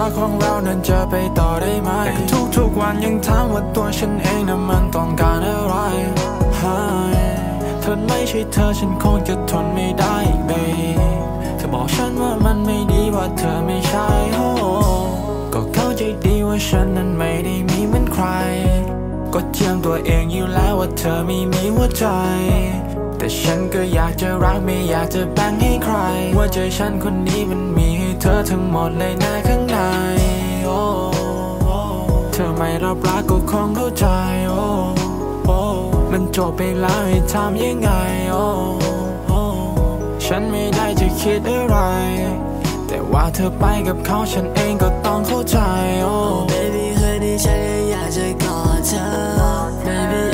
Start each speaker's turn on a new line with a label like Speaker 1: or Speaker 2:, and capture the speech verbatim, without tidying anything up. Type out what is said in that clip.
Speaker 1: กของเรานั้นจะไปต่อได้ไหมแต่ทุกทุกวันยังถามว่าตัวฉันเองนั้นมันต้องการอะไรเธอไม่ใช่เธอฉันคงจะทนไม่ได้อีก babe เธอบอกฉันว่ามันไม่ดีว่าเธอไม่ใช่โอ้ก็เข้าใจดีว่าฉันนั้นไม่ได้มีเหมือนใครก็เจียมตัวเองอยู่แล้วว่าเธอไม่มีหัวใจแต่ฉันก็อยากจะรักไม่อยากจะแบ่งให้ใครว่าใจฉันคนนี้มันมีให้เธอทั้งหมดเลยนะข้างในโอ้เธอไม่รับรักก็คงเข้าใจโอ้มันจบไปแล้วให้ทำยังไงโอ้ฉันไม่ได้จะคิดอะไรแต่ว่าเธอไปกับเขาฉันเองก็ต้องเข้าใจโอ้
Speaker 2: baby เคยได้ฉันอยากจะกอดเธอ baby